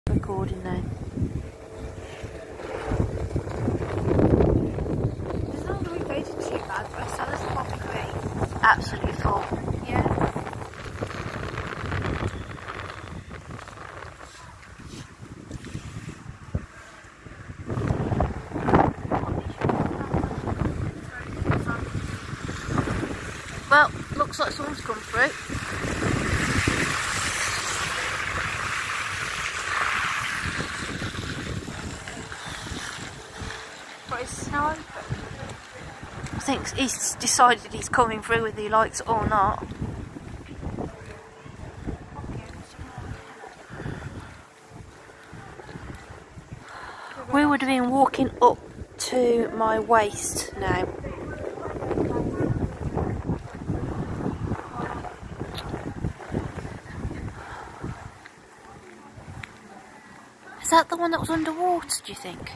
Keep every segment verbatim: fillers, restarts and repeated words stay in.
Recording now. It's not really rated too bad, but I saw this poppy green. Absolutely full. Yeah. Well, looks like someone's come through. But it's now open. I think he's decided he's coming through whether he likes it or not. We would have been walking up to my waist now. Is that the one that was underwater, do you think?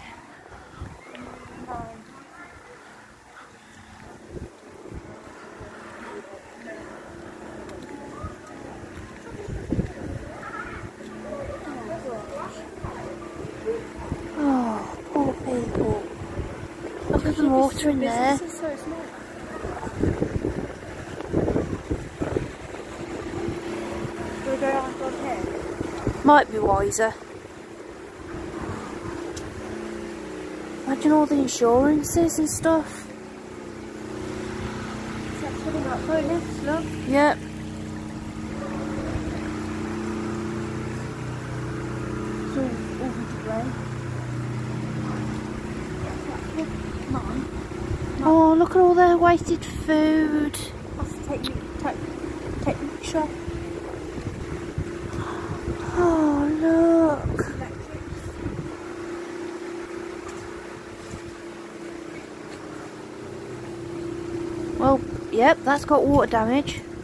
Oh, poor people. Look at the water in there. This is so small. Do we go around on here? Might be wiser. Imagine all the insurances and stuff. Is that filling up for lifts? Look. Yep. It's all, all grey. Mine. Oh, look at all their wasted food. I'll take you, take, take the picture. Oh, look. Well, yep, that's got water damage.